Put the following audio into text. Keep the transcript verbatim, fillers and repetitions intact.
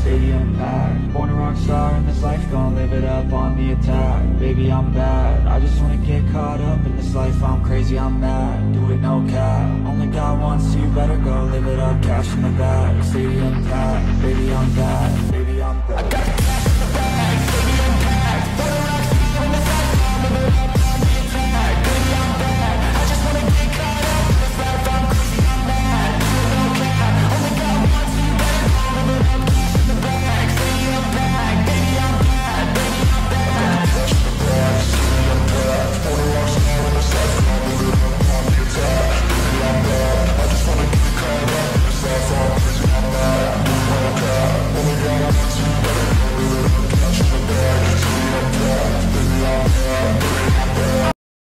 stadium packed. Born a rock star in this life, gon' live it up on the attack. Baby, I'm bad, I just wanna get caught up in this life. I'm crazy, I'm mad, do it no cap. Only got one, so you better go live it up. Cash in the bag, stadium packed. Baby, I'm bad, baby, I'm bad.